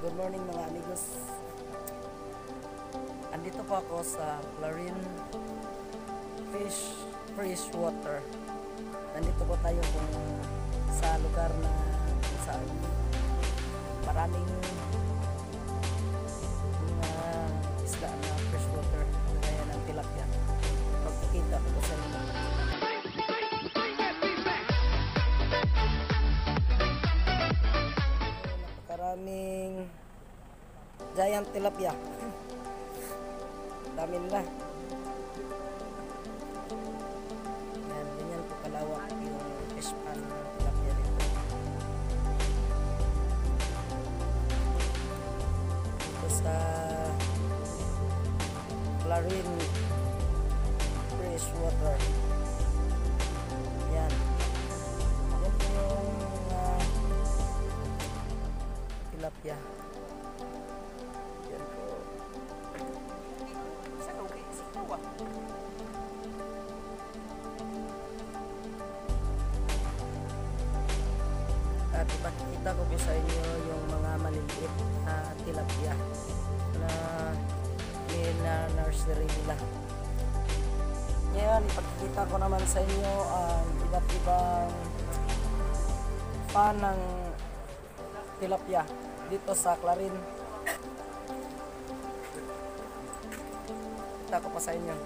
Good morning mga amigos. Andito po ako sa Clarine Fresh Water. Nandito po tayo kung sa lugar na kung saan maraming mga isda na fresh water gaya ng tilapia. Pagkakita ko sa inyo. Napakaraming giant tilapia. Dami nila. Yan, ganyan po kalawak yung fish pan ng tilapia dito. Dito sa Clarine Fresh Water. Yan. Yan po yung tilapia. Yan po. At ipakikita ko po sa inyo yung mga maliliit na tilapia na nursery nila. Ngayon, ipakikita ko naman sa inyo ang iba't ibang pan ng tilapia dito sa Clarine. Kita ko pa sa inyo.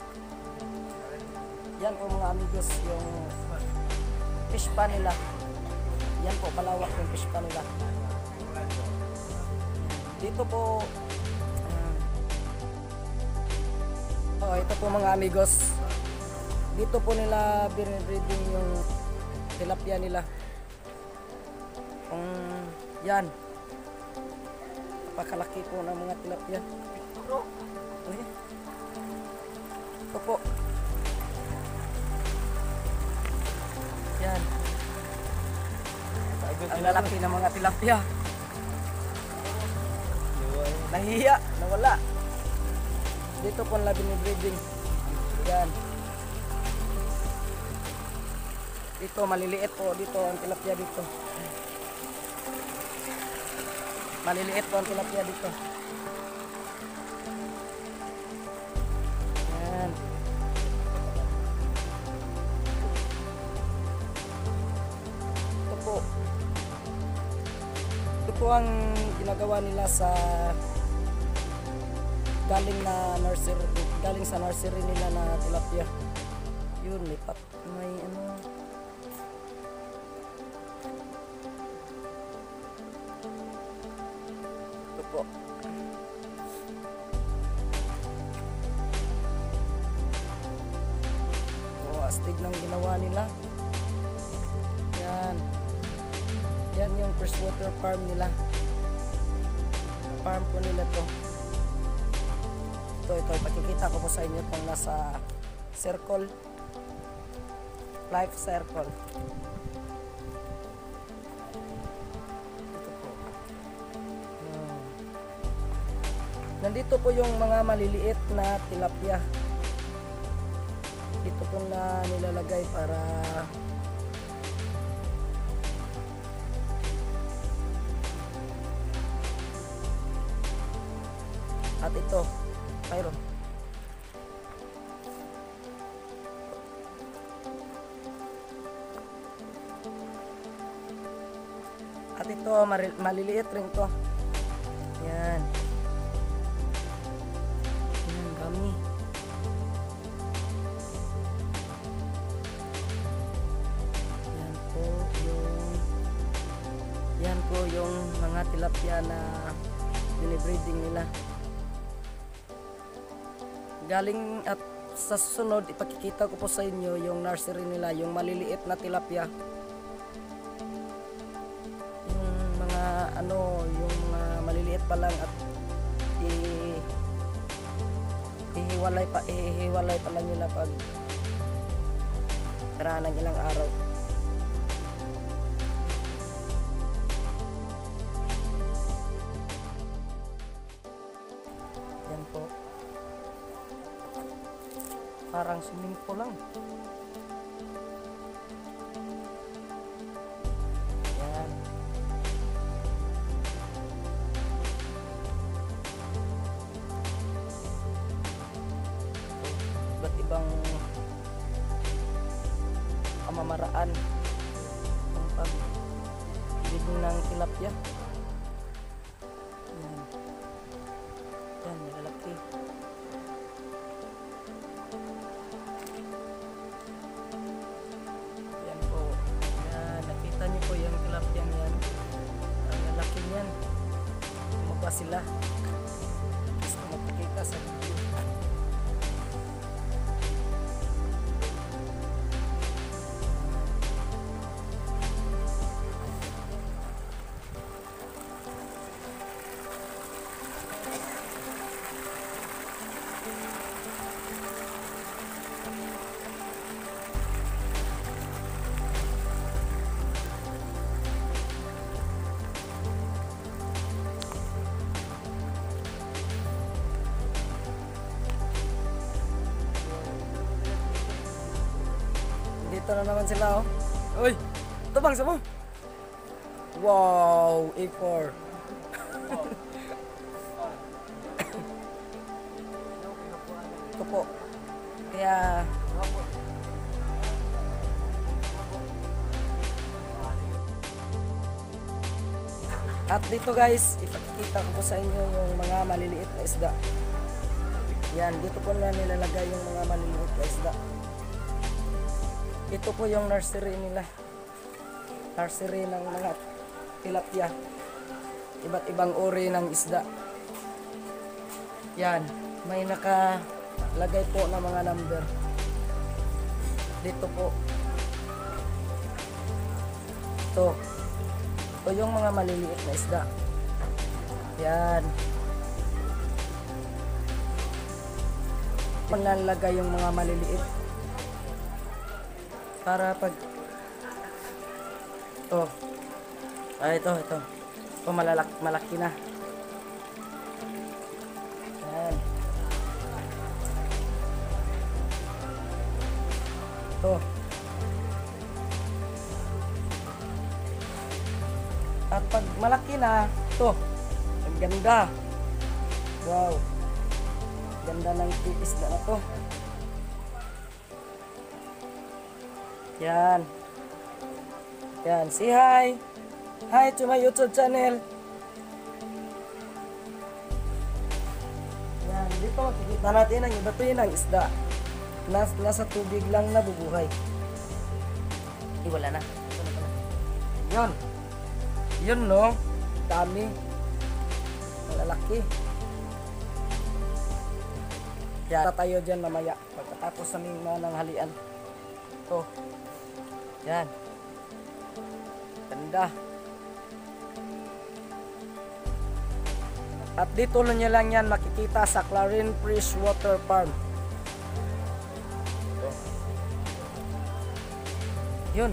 Yan po mga amigos yung fish pan nila. Yan po palawak yung fish pan nila. Dito po ito po mga amigos. Dito po nila binibreeding yung tilapia nila. Yan. Napakalaki po ng mga tilapia. Ito po. Yan. Ang lalaki ng mga tilapia. Nahihiya. Nawala. Dito po nila binibreeding. Yan. Dito maliliit po. Dito ang tilapia dito. Maliliit po ang tilapia dito. Yan. Ito po. Ito po ang ginagawa nila sa galing sa nursery nila na tilapia. Yun, may ano. Ito po. Astig ng ginawa nila. Yan. Yan yung freshwater farm nila. Farm po nila to. Ito, pakikita ko po sa inyo kung nasa circle. Life circle. Ito po. Nandito po yung mga maliliit na tilapia. Dito po na nilalagay para at ito mayroon. At ito maliliit rin to. Yan. Yan, kami. Yan po yung mga tilapia na binibreeding nila. Galing at sa susunod ipakikita ko po sa inyo yung nursery nila, yung maliliit na tilapia. Yung mga yung mga maliliit pa lang at ihiwalay pa lang nila pag tara ng ilang araw. Yan po. Parang swimming pool lang. Yan. paraan ng pag-breed ng tilapia. Yan. Yan, malalaki. Yan po. Yan, nakita niyo po yung tilapia yan. Ang lalaki niyan. Tumaba sila. Gusto magpakita sa video. Dito na naman sila, oh. Uy! Ito bang mo? Wow! A4. Ito po. Kaya... At dito guys, ipakikita ko po sa inyo yung mga maliliit na isda. Yan, dito po na nilalagay yung mga maliliit na isda. Ito po yung nursery nila. Nursery ng mga tilapia. Iba't ibang uri ng isda. Yan. May nakalagay po na mga number. Dito po. Ito. Ito yung mga maliliit na isda. Yan. Panlalagay yung mga maliliit. Para pag ito ito malaki na. Yan. Ito. At pag malaki na, ito. Ang ganda. Wow. Ganda ng isda na to. Yan. Yan. Say hi. Hi to my YouTube channel. Yan. Dito makikita natin ang iba ng isda. Nasa tubig lang nabubuhay. Wala na. Yun. Yun, no? Dami. Malalaki. Yan. Tayo dyan mamaya. Pagkatapos naming nananghalian. Ito. Yan. Ganda. At dito nyo lang yan makikita sa Clarine Freshwater Farm. Ito. Yun.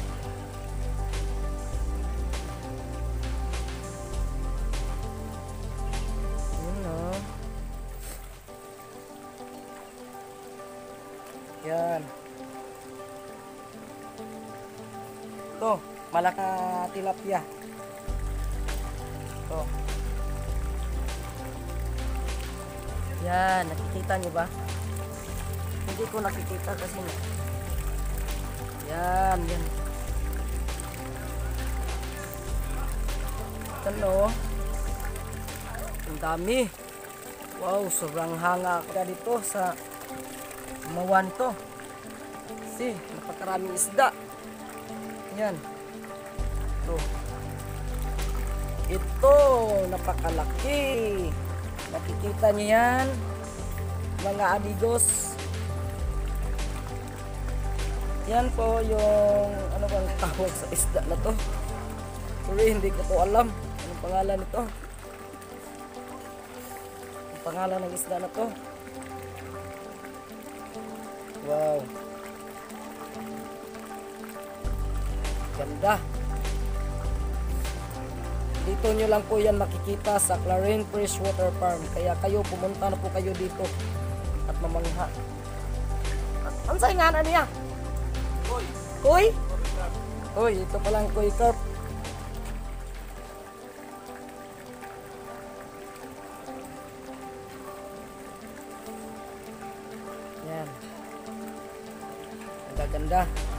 Yun, no? Yan. Ito, malaka tilapia. Ito. Yan, nakikita nyo ba? Hindi ko nakikita kasi na. Yan, yan. Ano? Ang dami. Wow, sobrang hanga ka dito sa Mawan to. Kasi napakaraming isda. Yan. Ito, napakalaki. Nakikita niyo yan, mga amigos. Yan po yung ano bang tawag sa isda na to. Pero hindi ko to alam. Anong pangalan nito? Ang pangalan ng isda na to. Wow. Ganda. Dito nyo lang po yan makikita sa Clarine Freshwater Farm. Kaya kayo, pumunta na po kayo dito at mamangha. Ang sa'yo nga na niya? Koy. Koy? Koy, ito palang koy carp. Yan. Ang gaganda.